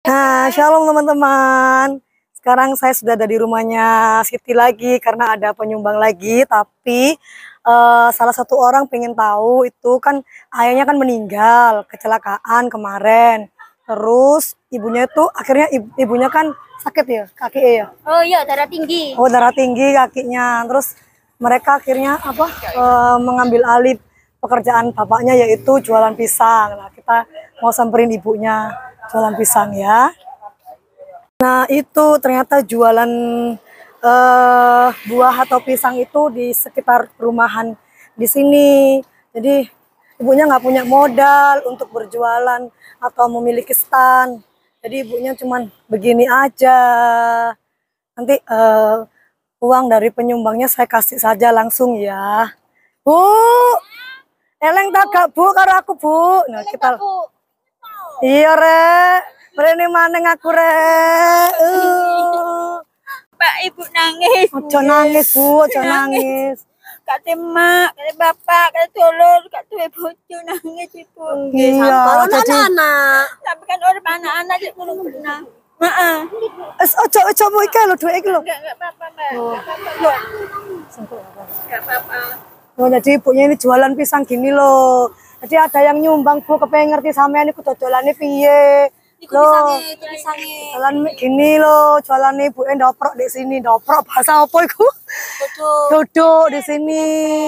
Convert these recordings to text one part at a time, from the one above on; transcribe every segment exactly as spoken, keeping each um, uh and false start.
Nah, shalom teman-teman. Sekarang saya sudah ada di rumahnya Siti lagi karena ada penyumbang lagi. Tapi uh, salah satu orang pengen tahu itu kan ayahnya kan meninggal kecelakaan kemarin. Terus ibunya itu akhirnya ibu, ibunya kan sakit ya kaki ya. Oh iya, darah tinggi. Oh darah tinggi kakinya. Terus mereka akhirnya apa uh, mengambil alih pekerjaan bapaknya yaitu jualan pisang. Nah kita mau samperin ibunya jualan pisang ya. Nah itu ternyata jualan uh, buah atau pisang itu di sekitar perumahan di sini. Jadi ibunya nggak punya modal untuk berjualan atau memiliki stand. Jadi ibunya cuman begini aja. Nanti uh, uang dari penyumbangnya saya kasih saja langsung ya. Bu, eleng tak gak bu karo aku bu. Nah kita. Iya re, berani maneng aku re. Uh. Pak ibu nangis. Ojo nangis bu, ojo nangis. Kata mak, kata bapak, kata tolong, kata ibu nangis ibu. Iya, jadi. Anak-anak. Tapi kan orang anak-anak itu belum pernah. Heeh. Es ojo ojo bu iki lho, duit iki lho. Enggak enggak apa-apa mbak. Enggak apa-apa. Enggak apa-apa. Oh, jadi ibunya ini jualan pisang gini loh. Jadi ada yang nyumbang bu, kepengen ngerti sampean iku dodolannya piye. Loh, jualan gini loh, jualan ibu e ndoprok di sini, ndoprok bahasa apa iku? Duduk di sini.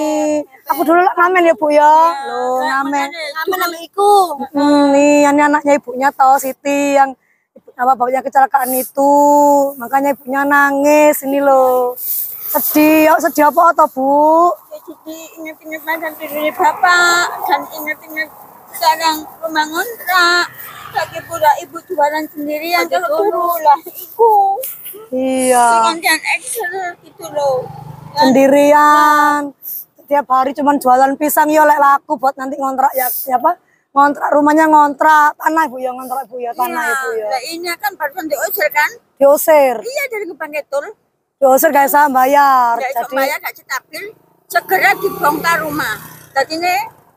Aku dulu lah ngamen ya bu ya. Loh, ngamen. Ngamen sama iku. Hmm, nih, ini anaknya ibunya toh Siti yang apa bapaknya kecelakaan itu. Makanya ibunya nangis ini loh. Sedih, ya sedih apa atau bu? Jadi ingat-ingat mantan diri bapak dan ingat-ingat sekarang rumah ngontrak. Lagi pula ibu jualan sendiri yang kalau dulu lah ibu. Iya. Dengan Excel gitu loh. Sendirian. Tiap hari cuman jualan pisang ya oleh laku buat nanti ngontrak ya, ya apa? Ngontrak rumahnya ngontrak tanah ibu ya ngontrak ibu ya tanah Iya, ibu ya. nah ini kan barusan diusir kan? Diusir. Iya dari Kebangketul. Diusir gak bisa bayar. Gak bisa Jadi bayar gak stabil. Segera dibongkar rumah. Jadi ini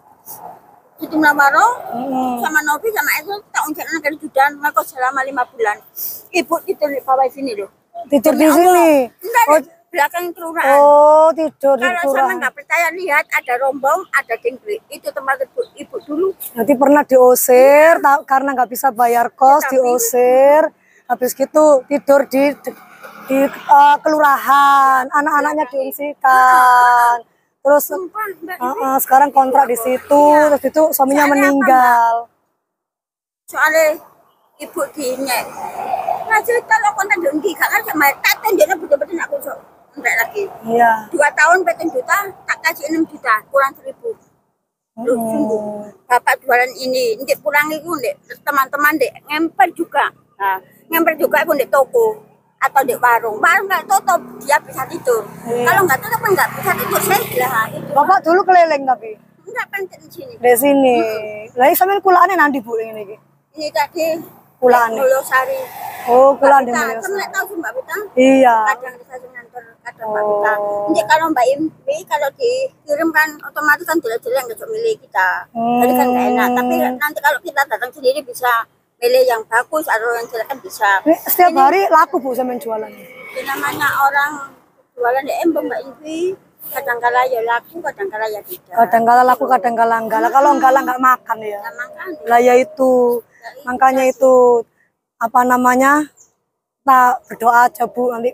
Siti Mlawaro hmm. sama Novi sama Eso tak uncakan dari Judan mereka selama lima bulan. Ibu tidur di bawah sini loh. Tidur di sini. Enggak, Oh, belakang kelurahan. oh tidur di Kalau sama kelurahan. nggak percaya lihat ada rombong, ada dengklik. Itu tempat ibu, ibu dulu. Nanti pernah diusir ta- karena nggak bisa bayar kos, Tetapi- diusir. Habis gitu tidur di di, di, uh, kelurahan, anak-anaknya diungsikan. Terus Sumpah, Mbak, uh, uh, sekarang kontrak di situ, Iya. terus itu suaminya Soalnya apa, meninggal. soalnya ibu dinyek. Nah cerita lo konten dengki, karena sama tak tunjuknya betul-betul aku sok enggak lagi. Iya. Dua tahun petang juta, tak kasih enam juta, kurang seribu. Loh, sungguh. Bapak jualan ini, nanti pulang itu teman-teman dek ngemper juga. Nah, ngemper juga aku di toko atau di warung. Warung nggak tutup, dia bisa tidur. Iya. Kalau nggak tutup nggak bisa tidur, saya bilang itu. Bapak dulu keliling tapi Enggak penting di sini. di sini. Lah hmm. Sampeyan kulane nanti Bu ini iki. Ini tadi Kulane. Mulyosari. Oh, kulane Mbak Pita, Mulyosari. kamu nggak tahu sih Mbak Pita? Iya. Kadang di stasiun ngantor, kadang Mbak Pita. Nanti kalau Mbak Impi kalau dikirim kan otomatis kan jelek-jelek nggak milih kita. Hmm. Jadi kan nggak enak. Tapi nanti kalau kita datang sendiri bisa milih yang bagus atau yang jelek kan bisa. Ini setiap ini, hari laku Bu sampean jualan. Ini namanya orang jualan di Embong Mbak Impi. Kadang-kala ya laku, kadang-kala ya tidak. Kadang-kala laku, kadang-kala enggak. Lah kalau enggak lah enggak makan ya. Nggak makan. Lah ya itu. Makanya itu apa namanya? Kita berdoa aja Bu nanti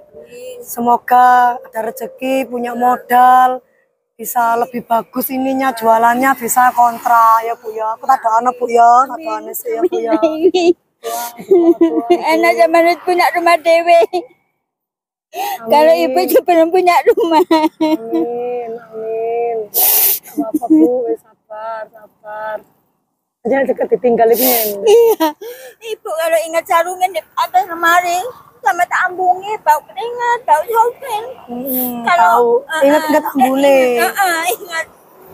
semoga ada rezeki, punya modal, bisa lebih bagus ininya jualannya, bisa kontrak ya Bu ya. Aku tak doa Bu ya, tak doa sih ya Bu ya. Enak zaman itu punya rumah dewe. Kalau ibu juga belum punya rumah. Amin, amin. Apa Bu, sabar, sabar. Jangan dekat ditinggal ini. Iya, ibu kalau ingat sarungnya di atas lemari sama tak ambungi, bau keringat, bau shopping. Hmm, Kalau tahu. Ingat ingat ambune. Ingat, uh, ingat.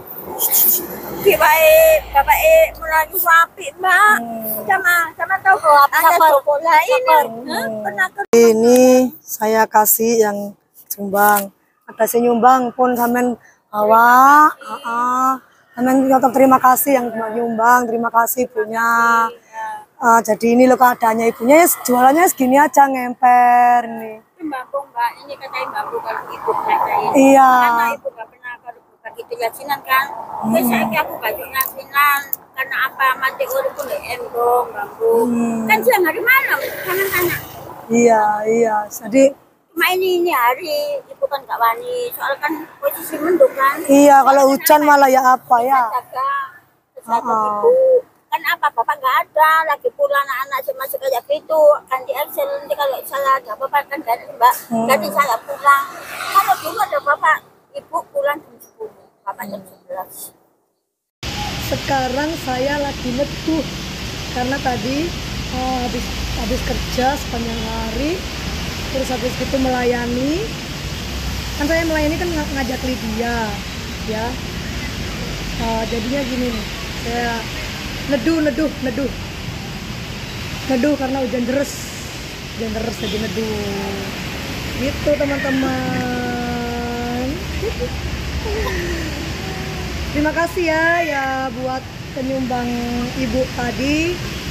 Bapak bapak e mulai wapi mbak, sama sama tahu ada toko lain. Pernah ke ini saya kasih yang sumbang. Ada si nyumbang pun sampean bawa. Heeh. Sampean tetap terima kasih yang nyumbang, terima kasih punya. Ah, jadi ini loh keadaannya ibunya ya jualannya segini aja ngemper nih. Mbak, Mbak, ini katanya Mbak kalau ibu ngajain. Iya. Karena ibu gak pernah kalau buka gitu yasinan kan. Terus saya aku gak yasinan karena apa mati urip pun embong bambu. Hmm. Kan siang hari malam anak-anak. Iya, iya. Jadi Cuma ini ini hari ibu kan gak wani. Soal kan posisi mendung kan. iya, kalau hujan malah ya apa ya? Jaga kesehatan Uh-uh. ibu. Kan apa bapak nggak ada lagi pula anak-anak saya masih kayak gitu kan di Excel nanti kalau saya ada bapak kan dari mbak Hmm. jadi saya pulang kalau dulu ada bapak ibu pulang jam sepuluh bapak jam sebelas. Sekarang saya lagi neduh karena tadi oh, habis habis kerja sepanjang hari, terus habis itu melayani. Kan saya melayani kan ng- ngajak Lydia, ya. Eh, jadinya gini nih, saya neduh, neduh, neduh, neduh karena hujan deras, hujan deras jadi neduh. Gitu teman-teman. Terima kasih ya ya buat penyumbang ibu tadi,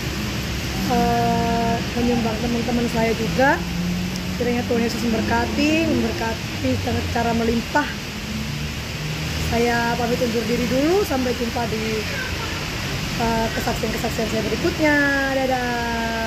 eh, penyumbang teman-teman saya juga. Kiranya Tuhan Yesus memberkati, memberkati dengan cara melimpah. Saya pamit undur diri dulu, sampai jumpa di eh, kesaksian-kesaksian saya berikutnya. Dadah.